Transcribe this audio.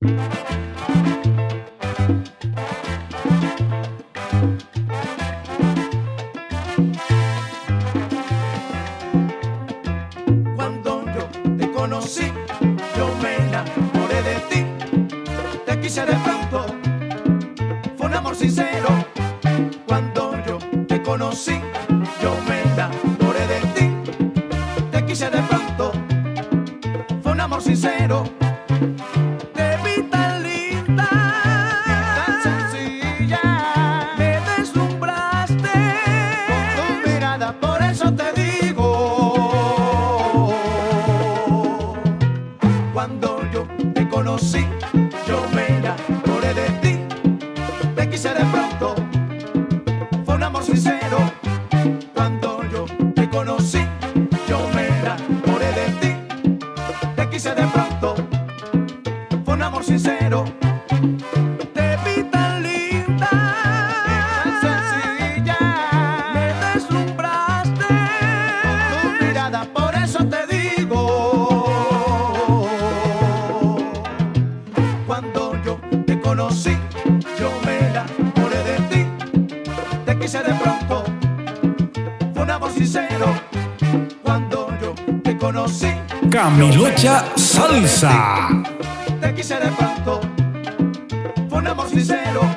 Cuando yo te conocí, yo me enamoré de ti. Te quise de pronto, fue un amor sincero. Cuando yo te conocí, yo me enamoré de ti. Te quise de pronto, fue un amor sincero. Te vi tan linda, tan sencilla, me deslumbraste con tu mirada, por eso te digo. Cuando yo te conocí, yo me enamoré de ti. Te quise de pronto, fue un amor sincero. Cuando yo te conocí, yo me enamoré de ti. Te quise de pronto, fue un amor sincero. Te vi tan linda, tan sencilla, me deslumbraste con tu mirada, por eso te digo. Cuando yo te conocí, yo me enamoré de ti. Te quise de pronto, fue un amor sincero. Cuando yo te conocí, Camilocha Salsa. te quise de pronto, fue un amor sincero.